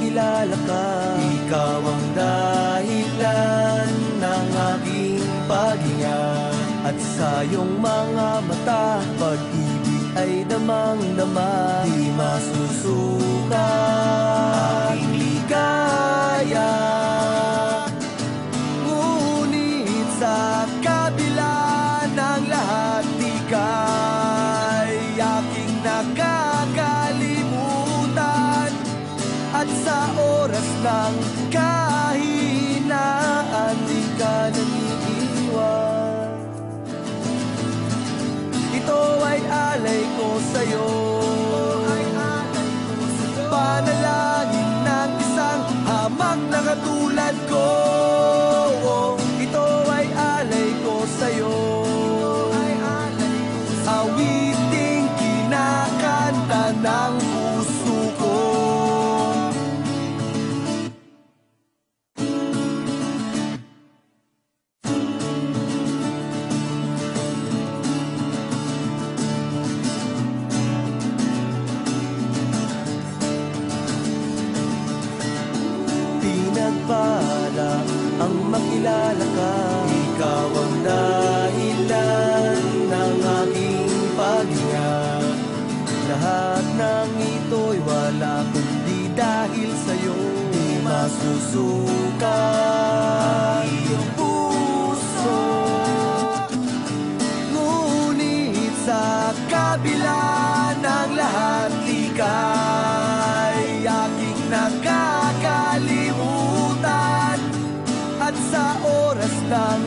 makilala ka. Ikaw ang dahilan ng aking paghinga, at sa iyong mga mata, pag-ibig ay damang-dama. Di masusuka aking ligaya, ngunit sa kabila ng lahat, di ka'y aking nakakalimutan. At sa oras ng kahinaan, di ka naniiwan. Ito ay alay ko sa'yo, panalangin ng isang hamak na katulad ko. Ito ay alay ko sa'yo, awiting kinakanta ng puso ko. Pinagpala ang makilala ka. Ikaw ang dahilan ng aking paghinga. Lahat ng ito'y wala kundi dahil sa'yo. Di masusuka ang iyong puso, ngunit sa kabila ng lahat, di ka'y aking nakakalimutan. At sa oras ng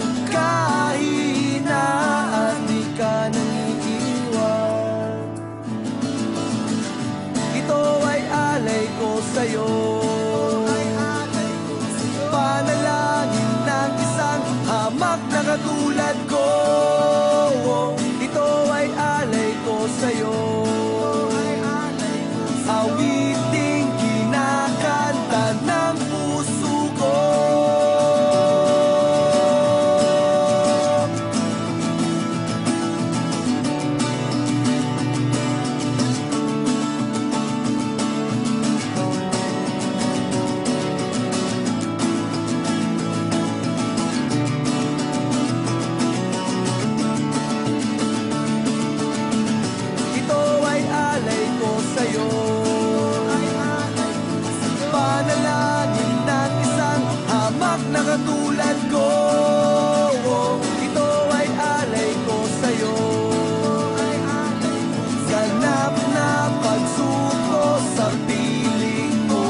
kahinaan, di ka naniiwan. Ito ay alay ko sa'yo, panalangin ng isang hamak na katulad ko. Ito ay alay ko sa'yo, awiting kinakanta ng puso ko. Ito ay alay ko sa'yo, panalangin ng isang hamak na katulad ko. Ito ay alay ko sa'yo, ganap na pagsuko sa piling mo.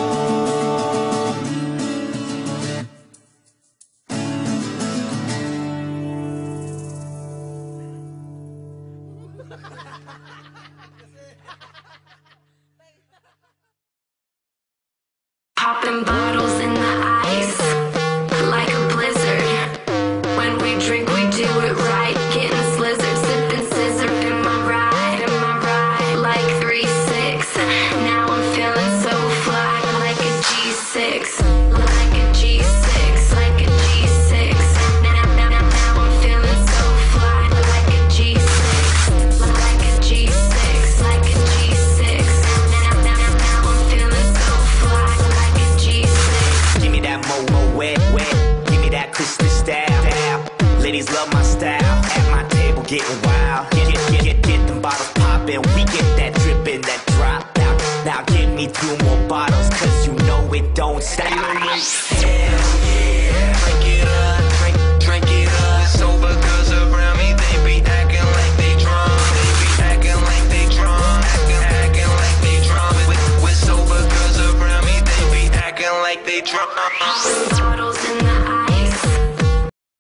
Popping bottles in the ice like a blizzard. When we drink, we do it right. Getting slizzard, sipping scissor in my ride, like 3-6. Now I'm feeling so fly, like a G6, like a G6, like a G6. Now I'm feeling so fly, like a G6, like a G6, like a G6. Now I'm feeling so fly, like a G6. Give me that mo wet, wet. Give me that Christmas style. Ladies love my style. At my table getting wild. Get them bottles poppin'. We get that drippin', that drop out. Now give me 2 more bottles, cause you know it don't stop.